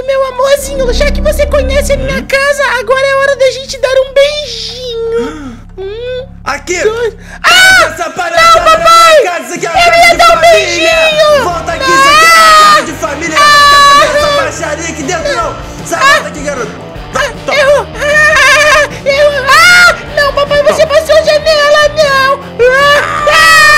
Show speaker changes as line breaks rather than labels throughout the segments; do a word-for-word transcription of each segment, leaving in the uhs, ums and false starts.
meu amorzinho, já que você conhece a minha casa, agora é hora da gente dar um beijinho. Hum,
aqui!
dois...
Ah! Essa palhaçada, não, papai! Casa, isso aqui é uma
eu
casa
ia
de
dar um
família.
beijinho!
Volta aqui, isso aqui é uma casa de família! Não vai ficar fazendo essa baixaria aqui dentro, não! Sai,
Ah!
volta aqui, garoto! Vai, toma!
Eu... Ah! Eu... Ah! Não, papai, você passou a janela, não! Ah!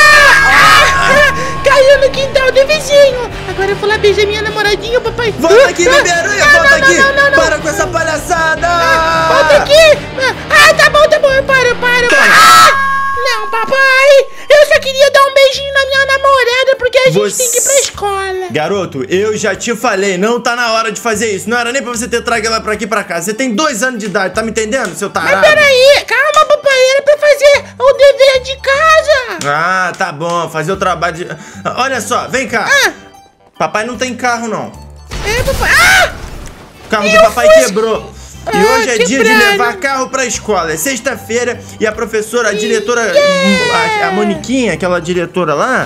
Ah! Caiu no quintal do vizinho! Agora eu vou lá beijar minha namoradinha, papai!
Volta aqui,
Ah!
bebê aranha!
Não,
Volta
não,
aqui!
não, não, não.
Para com essa palhaçada!
Ah, volta aqui! Ah, tá bom, tá bom, eu paro, eu paro! Ah! Não, papai! Eu só queria dar um beijinho na minha namorada porque a gente
Você...
tem que ir pra escola.
Garoto, eu já te falei, não tá na hora de fazer isso. Não era nem pra você ter trago ela pra aqui pra cá. Você tem dois anos de idade, tá me entendendo, seu tarado?
Mas peraí, calma, papai, era pra fazer o dever de casa.
Ah, tá bom, fazer o trabalho de... Olha só, vem cá.
Ah.
Papai não tem carro, não.
É, papai. Ah!
O carro
Eu
do papai
fui...
quebrou. E
Ah,
hoje é dia de
quebraram.
levar carro pra escola. É sexta-feira e a professora, a diretora,
Yeah.
a, a Moniquinha, aquela diretora lá,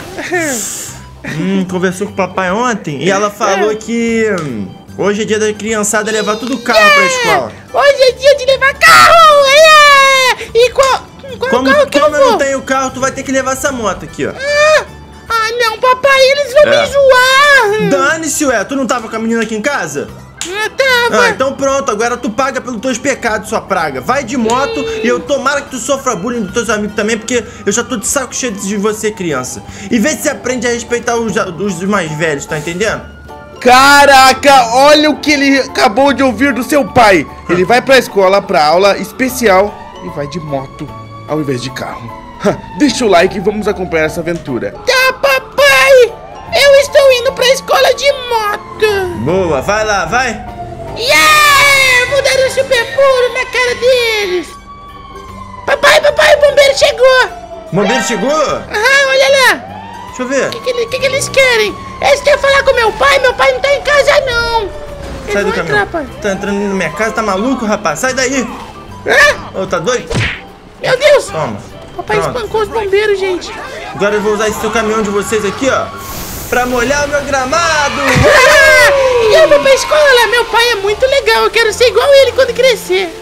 hum, conversou com o papai ontem e ela falou que hum, hoje é dia da criançada levar tudo carro
Yeah.
pra escola.
Hoje é dia de levar carro. É. E qual, qual
Como,
carro que
como
eu
eu
vou?
não tenho carro, tu vai ter que levar essa moto aqui, ó.
Ah, ah, não, papai, eles vão
É.
me zoar.
Dane-se, ué, tu não tava com a menina aqui em casa?
Ah, tava.
Ah, então pronto, agora tu paga pelos teus pecados, sua praga. Vai de moto e eu tomara que tu sofra bullying dos teus amigos também, porque eu já tô de saco cheio de você, criança. E vê se você aprende a respeitar os, os mais velhos, tá entendendo?
Caraca, olha o que ele acabou de ouvir do seu pai. Ele vai pra escola, pra aula especial e vai de moto ao invés de carro. Deixa o like e vamos acompanhar essa aventura.
Tá, papai. Eu estou indo pra escola de moto.
Boa, vai lá, vai.
Yeah! Vou dar um super pulo na cara deles. Papai, papai, o bombeiro chegou.
O bombeiro chegou?
Ah, olha lá.
Deixa eu ver.
O que, que, ele- que que eles querem? Eles querem falar com meu pai? Meu pai não tá em casa, não. Eles
Sai do
vão entrar,
caminhão.
pai.
Tá entrando na minha casa, tá maluco, rapaz? Sai daí.
Ah,
Ô, tá doido?
meu Deus.
Toma.
Papai
Pronto.
espancou os bombeiros, gente.
Agora eu vou usar esse seu caminhão de vocês aqui, ó, pra molhar o meu gramado.
Ah, e eu vou pra escola. Meu pai é muito legal. Eu quero ser igual ele quando crescer.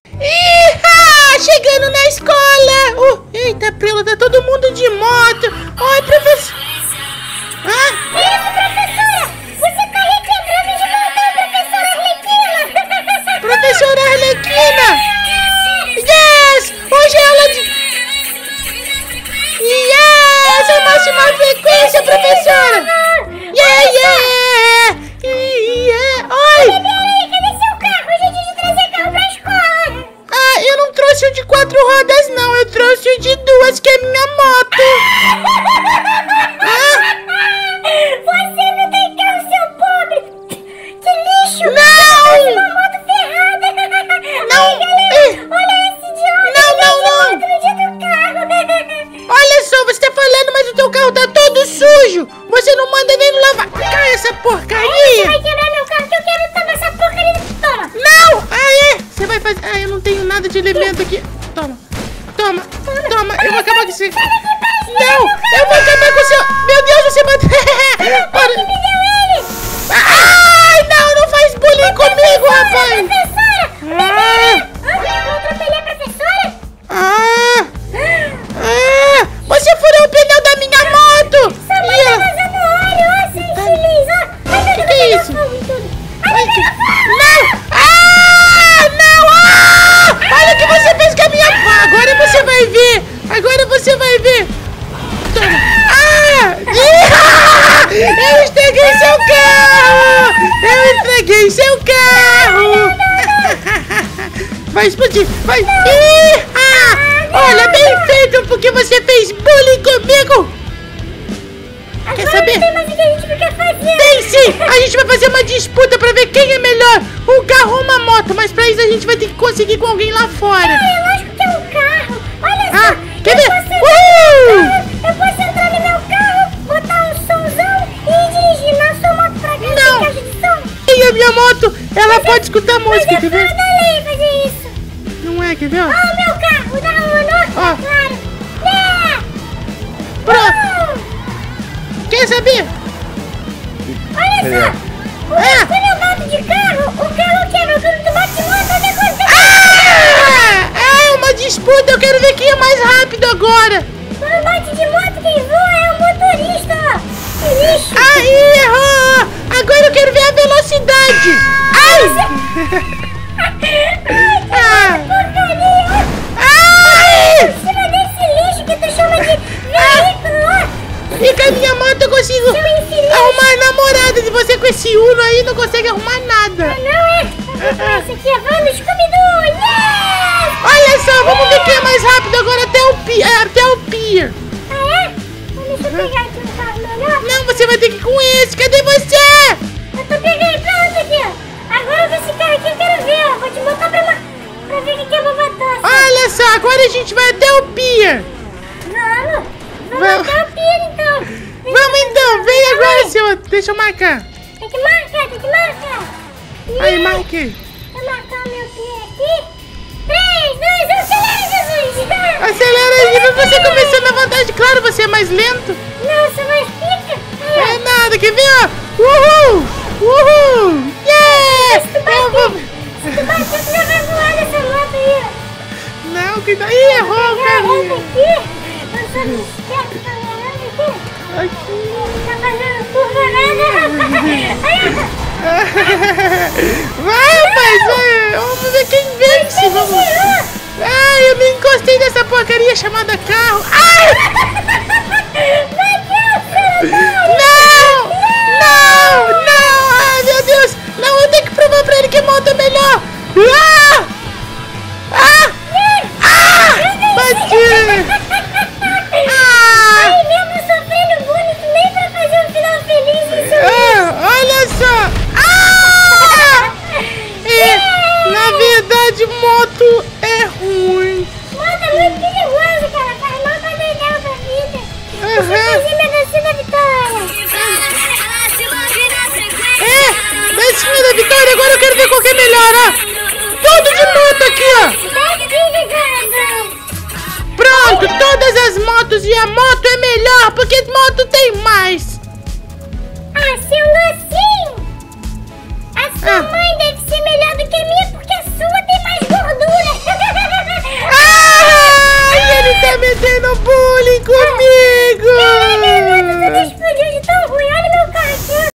Iha! Chegando na escola. Uh, eita, prela, tá todo mundo de moto. Oi, professor. Ah?
Isso, professora! Você tá reclamando de moto, professora Arlequina!
Professora Arlequina! Yes! Hoje é aula de... Yes! É máxima frequência, professora! Yeah, yeah! Yeah! Oi!
Peraí, cadê seu carro? Hoje é dia de trazer carro pra escola!
Ah, eu não trouxe o de quatro rodas, não. Eu trouxe o de duas, que é minha moto. Ah?
Você não tem carro, seu pobre! Que lixo!
Não!
Uma moto ferrada!
Não!
Ai, galera,
Eh.
olha esse idiota!
Não, não, não.
Outro dia do carro!
Olha só, você tá falando, mas o teu carro tá todo sujo. Você não manda nem lavar. Cai essa porcaria.
Vai quebrar meu carro que eu quero tomar essa porcaria! Toma!
Não! Ah, é? Você vai fazer... Ah, eu não tenho nada de elemento aqui. Toma. Toma. Toma. Eu vou acabar com você. Não! Eu vou acabar com o seu... Meu Deus, você matou... Para...
Me deu ele!
Ai, não, não faz bullying comigo, rapaz.
Professora!
Ah,
Eu atropelei a professora?
ah, ah, você furou o pneu da minha moto.
Sua mãe
E
tá
a-
vazando óleo, ó, seu infeliz, ó! Ai, meu
Que
Deus,
que é
pegou
isso?
fogo em tudo!
Ai, que... Não! Ah! Não! Ah! Olha o que você fez com a minha... Ah, agora você vai ver! Agora você vai ver! Toma! Ah! Ah! Eu estraguei seu carro! Eu estraguei seu carro! Vai explodir! Vai! Ih! Ah! Olha, bem feito porque você fez bullying comigo! Quer
Agora
saber?
não tem mais o que a gente quer fazer!
Tem sim! A gente vai fazer uma disputa pra ver quem é melhor, um carro ou uma moto, mas pra isso a gente vai ter que conseguir com alguém lá fora.
É lógico que é um carro! Olha
Ah,
só!
quer
eu
ver?
posso
Uh!
entrar- Eu posso entrar no meu carro, botar um somzão e dirigir na sua moto pra cá
Não.
sem caixa de som!
E a minha moto, ela pode escutar
Mas
música,
é
quer ver?
fora da lei fazer isso!
Não é, quer ver? ó?
Ó, o meu carro, o da Lulu,
Ó.
claro! É!
Pronto! Quer saber?
Olha só!
Ah!
Olha meu moto de carro!
consegue arrumar nada.
Ah, não é? Esse aqui é Vamos, Scooby-Doo! Yes!
Olha só, vamos ver quem é mais rápido agora até o pier. Até o pier.
Ah, é? Deixa eu pegar aqui um carro melhor.
Não, você vai ter que ir com esse. Cadê você?
Eu tô pegando, pronto aqui, ó. Agora esse carro aqui eu quero ver, ó. Vou te botar pra, pra ver o que é babatosa.
Olha só, agora a gente vai até o pier.
Vamos! Vamos
Vamos.
até o pier, então. Vem
Vamos
cá,
então, vem
cá,
agora,
vai.
seu. Deixa eu marcar.
Tem que marcar, tem que marcar.
Aí,
Yes.
marquei.
Vou marcar o meu pier aqui. três, dois, um, acelera, Jesus!
Acelera aí, mas você começou na vantagem. Claro, você é mais lento.
Nossa, mais pica.
Não
Aí,
é nada, quer ver, ó? Uhul! Uhul! Yeah!
Se tu
Eu vou...
bater, se tu bater, tu já vai voar nessa moto aí, ó.
Não, cuidado. Ih, errou o
Pegar a reta
caminho.
aqui. Eu sou esperto, tá vendo aqui?
Aqui.
Tá fazendo curva nada. Aí,
Vai, rapaz, vai. Vamos ver quem vence. Vamos. Ai, eu nem encostei nessa porcaria chamada carro. Ai! Não! Não! Não! Ai, meu Deus! Não, eu tenho que provar pra ele que moto é melhor! Ah! Ah! Ah! Bati! Ah!
Aí mesmo sofrendo bullying, nem pra fazer um final feliz isso.
Ah! Olha só! Ah! É, na verdade, moto é ruim.
Moto é muito perigoso, cara. Faz mal pra doidão pra vida. Deixa eu
Aham.
fazer minha dancinha da vitória.
É! Dancinha da vitória, agora eu quero ver qual que é melhor, ó! Tudo de moto aqui, ó!
Daqui, cara.
Pronto, todas as motos e a moto é melhor, porque moto tem mais!
Ah, sendo assim, a sua
Ah.
mãe deve ser melhor do que a minha, porque a sua tem mais gordura.
Ai, ele tá metendo bullying comigo!
Você explodiu de tão ruim, olha meu carro.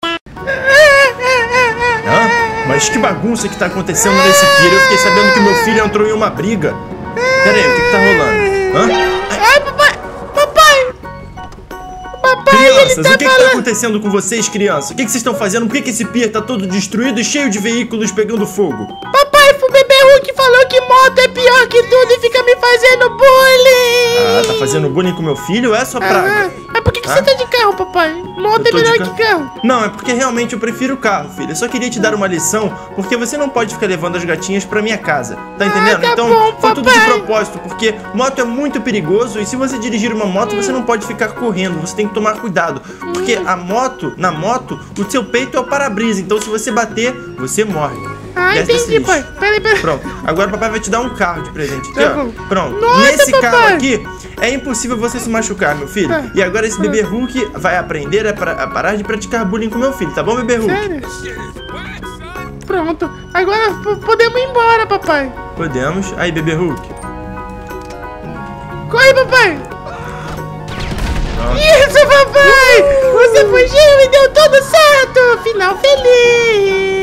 Hã? Mas que bagunça que tá acontecendo nesse pier? Eu fiquei sabendo que meu filho entrou em uma briga. Pera aí, o que que tá rolando? Hã?
Ai, papai! Papai! Papai,
Crianças,
ele tá
o que que tá
falando...
acontecendo com vocês, crianças? O que que vocês estão fazendo? Por que que esse pier tá todo destruído e cheio de veículos pegando fogo?
Papai, o bebê Hulk falou que moto é pior que tudo e fica me fazendo bullying!
Ah, tá fazendo bullying com meu filho? É sua praga?
Ah, mas por que, que
Ah?
você tá de carro, papai? Moto
Eu
é
tô de
melhor
ca-
que carro.
Não, é porque realmente eu prefiro carro, filho. Eu só queria te dar uma lição, porque você não pode ficar levando as gatinhas pra minha casa. Tá entendendo?
tá
então,
bom,
foi tudo de
papai.
propósito, porque moto é muito perigoso e se você dirigir uma moto, você não pode ficar correndo, você tem que tomar cuidado. Porque a moto, na moto, o seu peito é o para-brisa, então se você bater, você morre.
Ah,
Desce desse
entendi,
lixo.
pai. Peraí, peraí.
Pronto, agora o papai vai te dar um carro de presente aqui,
Tá
ó.
bom.
Pronto.
Nossa,
Nesse
papai.
carro aqui é impossível você se machucar, meu filho.
Tá.
E agora esse bebê Hulk vai aprender a, pra- a parar de praticar bullying com meu filho, tá bom, bebê Hulk?
Sério? Pronto. Agora p- podemos ir embora, papai.
Podemos. Aí, bebê Hulk.
Corre, papai.
Pronto.
Isso, papai. Você fugiu e deu tudo certo. Final feliz.